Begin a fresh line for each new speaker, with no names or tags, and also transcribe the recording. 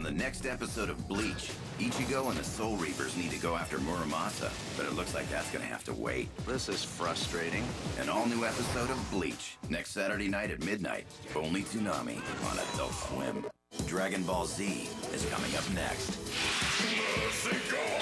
the next episode of Bleach, Ichigo and the Soul Reapers need to go after Muramasa, but it looks like that's gonna have to wait.
This is frustrating.
An all-new episode of Bleach, next Saturday night at midnight. Only Toonami on Adult Swim. Dragon Ball Z is coming up next.